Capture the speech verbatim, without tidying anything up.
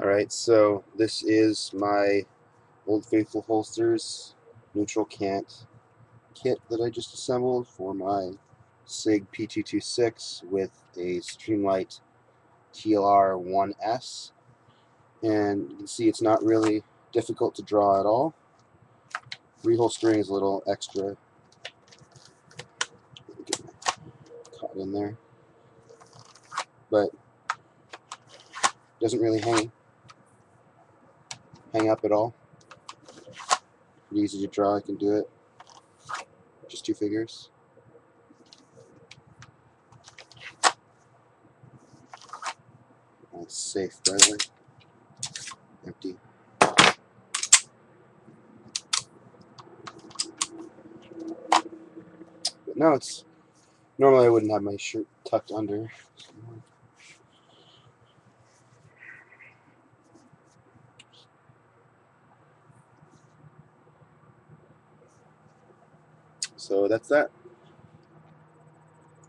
Alright, so this is my Old Faithful Holsters neutral cant kit that I just assembled for my SIG P two twenty-six with a Streamlight T L R one S. And you can see it's not really difficult to draw at all. Reholstering is a little extra. Get caught in there. But doesn't really hang hang up at all. Pretty easy to draw. I can do it. Just two figures. It's safe, by the way. Empty. But no, it's normally I wouldn't have my shirt tucked under. So that's that.